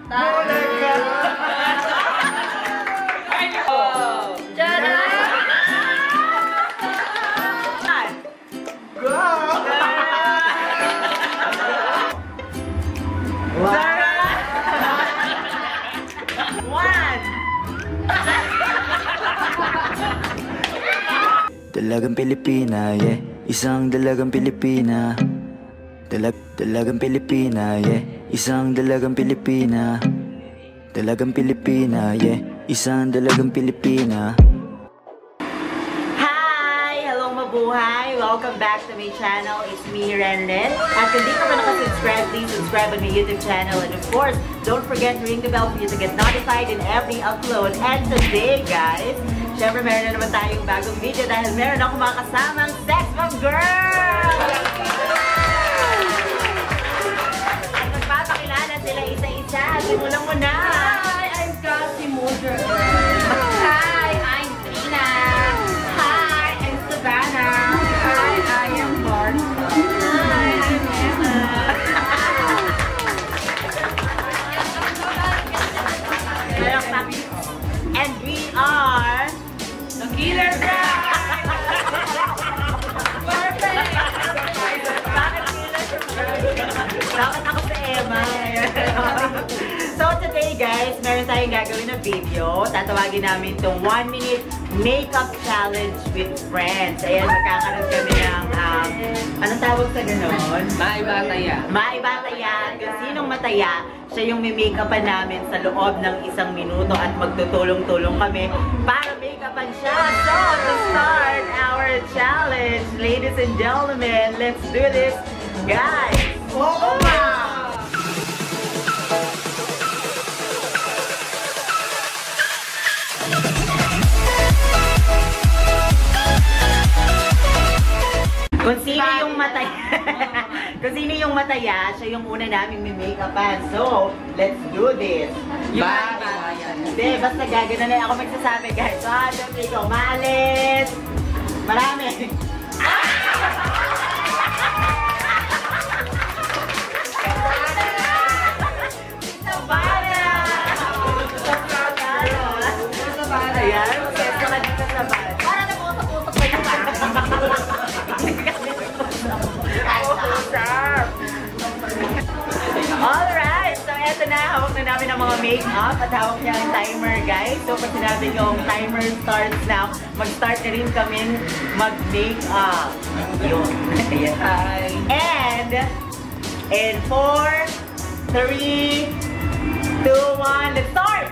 Bulaga! Dalagang Pilipina, yeah. Isang dalagang Pilipina. Dalagang Pilipina, yeah. Isang dalagang Pilipina. Dalagang Pilipina, yeah. Isang dalagang Pilipina. Hi! Hello mabuhay! Welcome back to my channel. It's me, Renlen. At kung di ka pa nakasubscribe, please subscribe on my YouTube channel. And of course, don't forget to ring the bell for you to get notified in every upload. And today, guys, syempre meron na naman tayong bagong video dahil meron ako mga kasamang Sex Bomb Girl! At magpapakilala sila isa-isa. Simulan mo na! Hi, I'm Cassie Moser. Hi, I'm Tina. Hi, I'm Savannah. Hi, I am Bart. Hi, I'm Emma. And we are The Killer Bride! Perfect! Bakit Killer Bride? Bakit ako sa Emma? So today guys, meron tayong gagawin na video. Tatawagin namin itong 1-minute makeup challenge with friends. Ayan, magkakaroon kami ng, anong tawag sa ganon? Maibataya. Maibataya. Kung sinong mataya, siya yung may-makeupan namin sa loob ng 1 minuto at magtutulong-tulong kami para make-upan siya. So, to start our challenge, ladies and gentlemen, let's do this, guys! Oo ba? Kung sino yung mataya, kung sino yung mataya, siya yung una naming may make-upan. So, let's do this. Hindi, basta gagana na ako magsasabi, guys. So, syempre ikaw, maalis. Marami. Sabana. Ayan, pwesto ka dito sa bana. Para naputok-utok ko yung Alright! So, eto na. Hawak na namin ang mga make-up at hawak niya ang timer, guys. So, pag sinabi ko, timer starts now, mag-start na rin kami mag-make-up. Yun. Ayan. And, in 4, 3, 2, 1, let's start!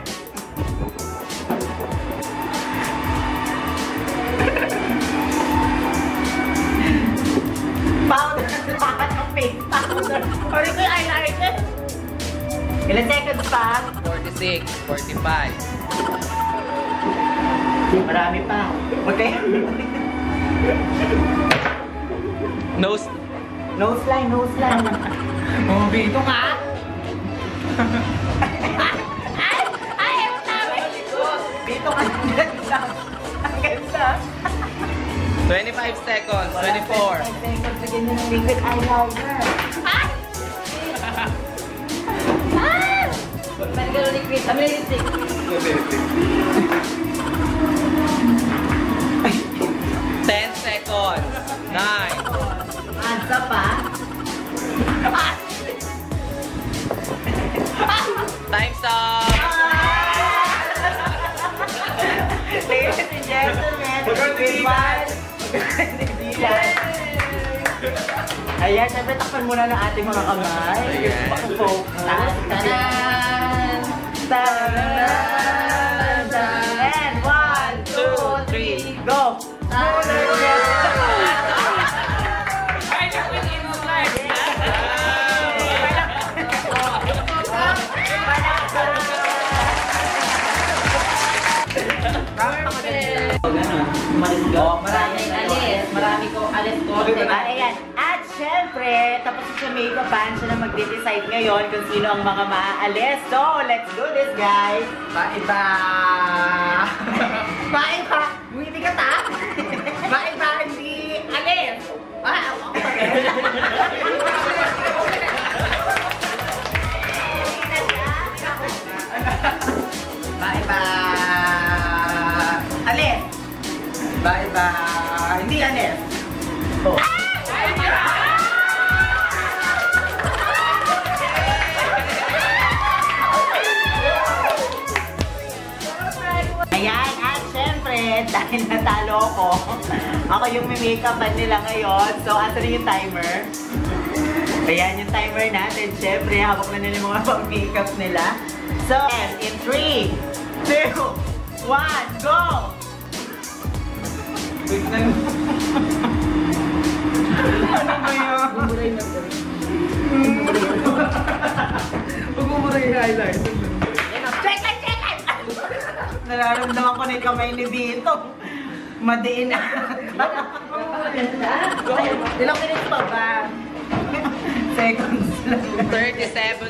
Powder! Lahat ng face powder! Or ito yung eyeliner! Ilan seconds pa? 46, 45. Marami pa. Okay. Nose. Nose line, nose line. Oh, bito ka? Ay, ewan namin! Dito ka. Ang ganda. 25 seconds, 24. 5 seconds na ganyan ng liquid eyeliner. Ay! Ah! Marigalo liquid. Kami na lipstick. 10 seconds, 9. Ansa pa. Time's up! Ladies and gentlemen, with one. Ayan, syempre takpan muna ng ating mga kamay. Ayan. Focus. Tadan! Tadan! And 1, 2, 3, go! Maraming alis. Marami kong alis ko. Diba? Ayan. At syempre, tapos sa make-upan, siya na magde-decide ngayon kung sino ang mga maaalis. So, let's do this, guys! Paiba! Paiba! Hindi ka ta? Paiba, hindi alis! Ah, ako pa rin. Bye-bye! Hindi, Anes! Oh. Ayan, at syempre, dahil natalo ako yung may make-upan nila ngayon. So, asa rin yung timer? Ayan yung timer natin. Syempre, hawak na nila yung mga pang-makeup nila. So, in 3, 2, 1, go! Wait na ano ba yun? Bumuray na po. Bumuray yung highlight. Check it! Nararamdaman ko na yung kamay ni Vito. Madiin na. Ilang minutes pa ba? Seconds lang. 37,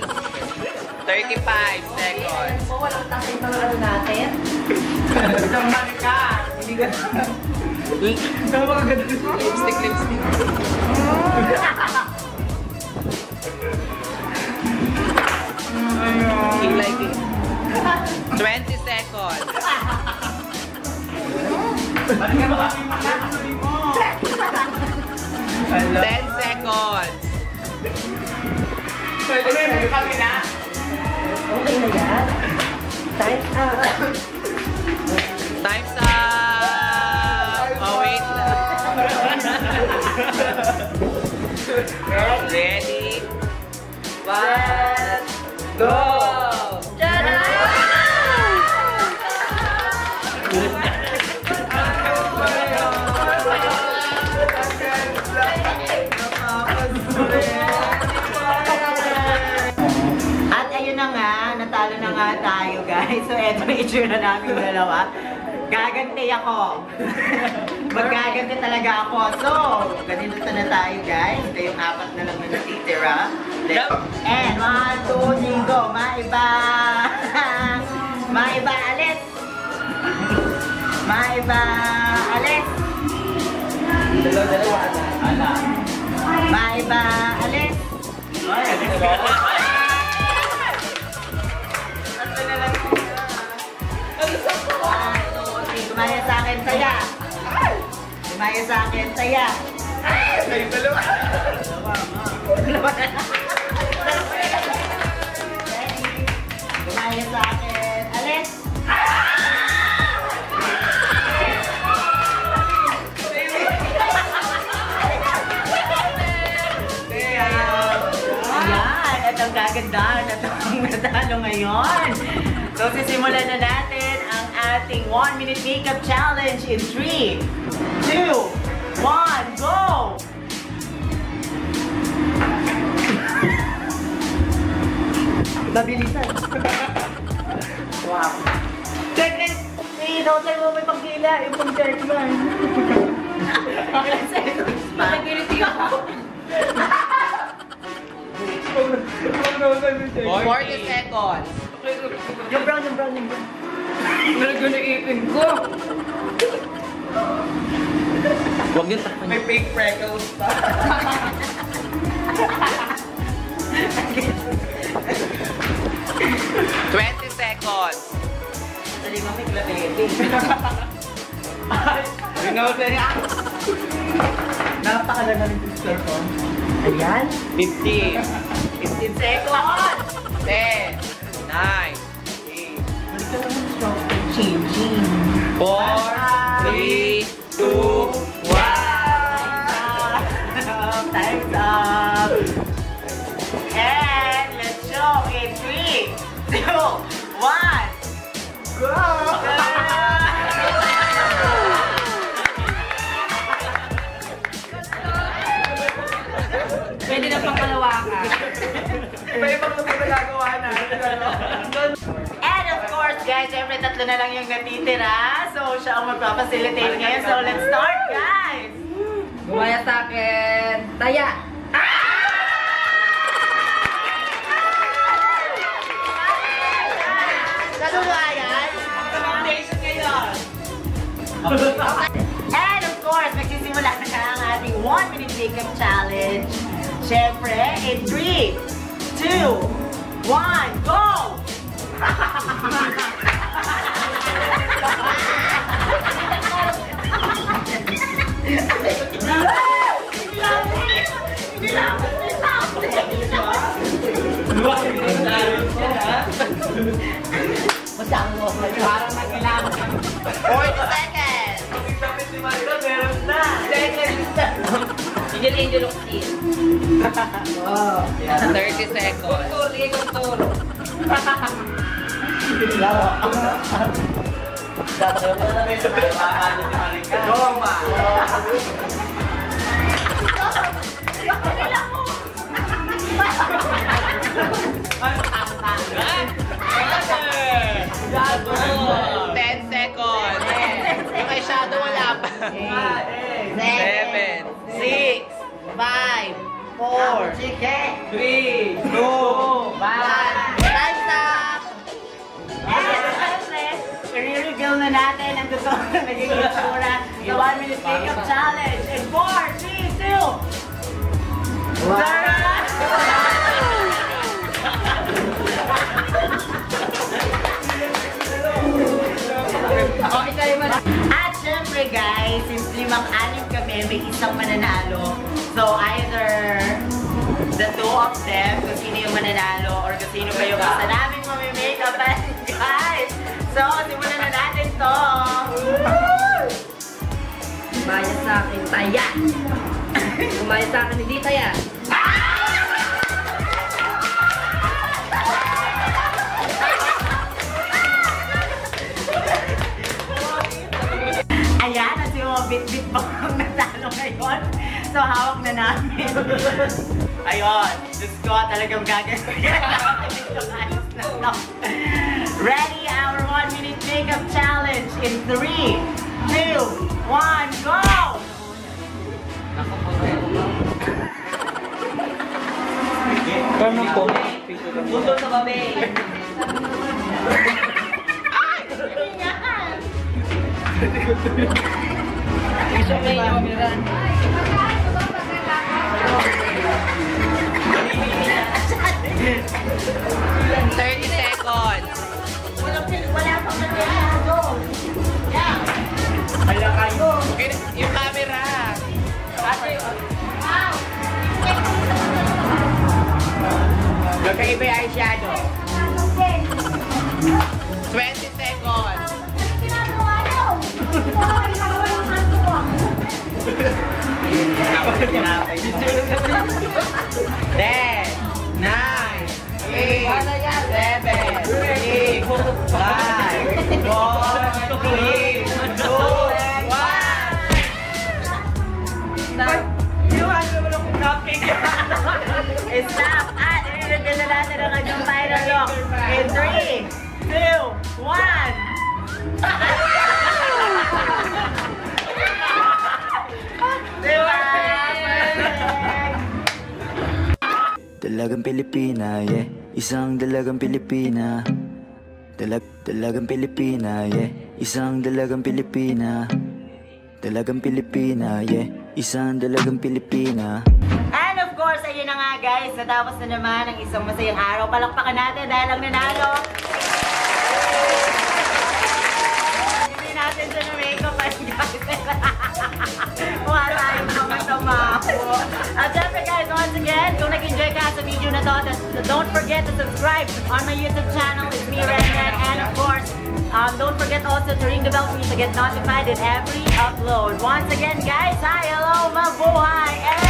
35 seconds. Walang takip ng ano natin. Isang marika. Hindi ka. Saan ba kaganda? Lipstick. Like it. 20 seconds. Ba't ka makakasuli mo? 10 seconds. Pwede kami na. Okay na yan. Time's up. Time's up. Oh, wait lang. Ready? 1, go! At ayun na nga, natalo na nga tayo guys. So eto na itsura namin dalawa. Gaganti ako. Magaganti talaga ako. So, ganito na tayo guys. Ito yung 4 na lang na natitira. And 1, 2, 3, go. Maiba! Maiba, alis! Maiba, alis! Maiba, alis! Ito na lang sila. Lumaya sa akin, saya! Lumaya sa akin, saya! Kayo dalawa! Dalawa na! Lumaya sa akin, alis! Ayan, at ang kagandahan at ang natalo ngayon. So, sisimulan na natin ang ating 1-minute makeup challenge in 3, 2, 1, go! Mabilisan. Wow. Check it! Hey, hotel mo may pagkila. Yung pag-check man. Ilan seconds pa? Nag-iriti ako. 40 seconds. Yung brown. Nalagyan na ipin ko. Huwag yung takpan. May fake freckles pa. 20 seconds. Dali mo, may klabete. Napakaganda ng picture ko. Ayan. 15, 15 seconds. 10, 9, 8, Balik ka naman siya. Changing. 4, 3, 2, 1. Time's up. And let's show in 3, 2, 1. Go! Pwede na pangkalawakan. Iba-ibang ginagawa natin. And of course, guys, syempre 3 na lang yung natitira. So, siya ang magpapacilitate ngayon. So, let's start, guys! Gumaya sa akin. Taya! Naluwayan? Foundation ngayon. And of course, magsisimula na ang ating 1-minute makeup challenge. Syempre, in 3, 2, 1, go! Masyado. Parang nagkailangan. 40 seconds. Sabi si Marita, meron na. Angel of Steel. Wow. 30 seconds. Contour. Goma. Gago. 10 seconds. Yung kay Shadow wala pa. 7, 6, 5, 4, 3, 2, 1. Time's up! I-reveal na natin ang totoo na naging itsura sa 1 minute makeup challenge. In 4, 3, 2, 1. At syempre guys, since 5-anim kami, may isang mananalo. So either the two of them, kung sino yung mananalo, or kung sino ba yung isa namin mamimake-up. Guys, so simulan na natin to. Kumaya sa akin, taya. Kumaya sa akin, hindi taya. Ayan, at yung mga bit-bit pa ang natalo ngayon. So, hawak na namin. Ayun, Diyos ko, talagang gagawin. Ready, our 1 minute makeup challenge in 3, 2, 1, go! Kano po? Puto sa babe. Isa may yumiran. 30 seconds. Wala pang nangyayado. Yeah. Hala kayo. Okay, yung camera. Magkaiba yung eyeshadow. 20 seconds. 10, 9, 8, 7, 6, 5, 4, 3, 2, 1. Stop! At i-reveal na natin ang kanyang final look. In 3, 2, 1. Diba? Dalagang Pilipina, yeah. Isang dalagang Pilipina. Dalagang Pilipina, yeah. Isang dalagang Pilipina. Dalagang Pilipina, yeah. Isang dalagang Pilipina. And of course, ayun na nga guys, natapos na naman ang isang masayang araw. Palakpakan natin dahil ang nanalo. Hindi natin siya na makeup guys. Mukha tayong mga tamaho. At syempre guys, once again, kung nag-enjoy ka sa video na to, don't forget to subscribe on my YouTube channel. It's me, Renren. And of course, don't forget also to ring the bell for you to get notified in every upload. Once again guys, hi, hello, mabuhay!